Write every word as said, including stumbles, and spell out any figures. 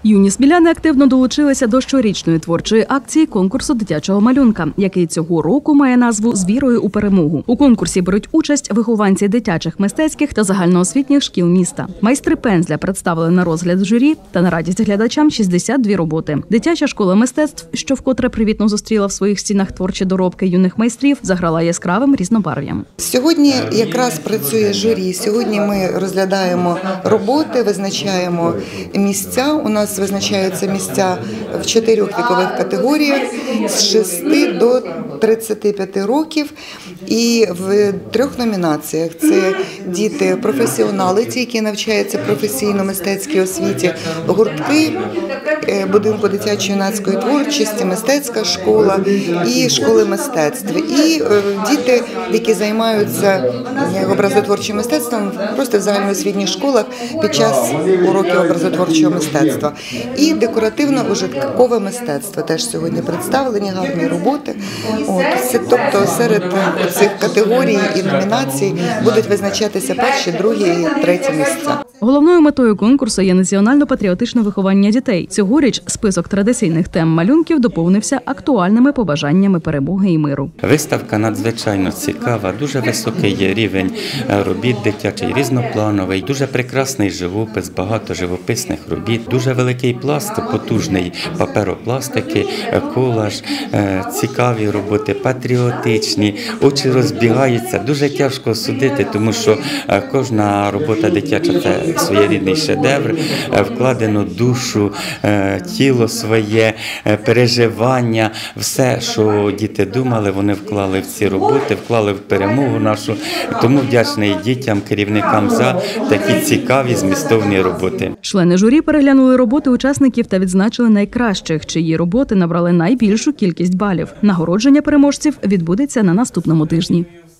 Юні сміляни активно долучилися до щорічної творчої акції конкурсу дитячого малюнка, який цього року має назву «З вірою у перемогу». У конкурсі беруть участь вихованці дитячих, мистецьких та загальноосвітніх шкіл міста. Майстри пензля представили на розгляд журі та на радість глядачам шістдесят дві роботи. Дитяча школа мистецтв, що вкотре привітно зустріла в своїх стінах творчі доробки юних майстрів, заграла яскравим різнобарв'ям. Сьогодні якраз працює журі. Сьогодні ми розглядаємо роботи, визначаємо місця. У нас визначаються місця в чотирьох вікових категоріях з шести до тридцяти п'яти років і в трьох номінаціях. Це діти-професіонали, ті, які навчаються професійно-мистецькій освіті, гуртки будинку дитячо-юнацької творчості, мистецька школа і школи мистецтв. І діти, які займаються образотворчим мистецтвом просто в загальноосвітніх школах під час уроків образотворчого мистецтва. І декоративно-ужиткове мистецтво теж сьогодні представлені, гарні роботи. От, тобто серед цих категорій і номінацій будуть визначатися перші, другі і треті місця. Головною метою конкурсу є національно-патріотичне виховання дітей. Цьогоріч список традиційних тем малюнків доповнився актуальними побажаннями перемоги і миру. Виставка надзвичайно цікава, дуже високий є рівень робіт дитячий, різноплановий, дуже прекрасний живопис, багато живописних робіт, дуже великий пласт, потужний паперопластики, колаж, цікаві роботи, патріотичні, очі розбігаються, дуже тяжко судити, тому що кожна робота дитяча – це своєрідний шедевр, вкладено душу, тіло своє, переживання, все, що діти думали, вони вклали в ці роботи, вклали в перемогу нашу. Тому вдячний дітям, керівникам за такі цікаві, змістовні роботи. Члени журі переглянули роботи учасників та відзначили найкращих, чиї роботи набрали найбільшу кількість балів. Нагородження переможців відбудеться на наступному тижні.